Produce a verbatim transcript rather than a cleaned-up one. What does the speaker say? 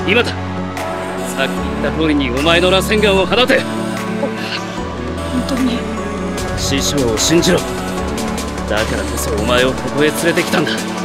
今だ。さっき言った通りにお前の螺旋丸を放て。 本当に。 師匠を信じろ。だからこそお前をここへ連れてきたんだ。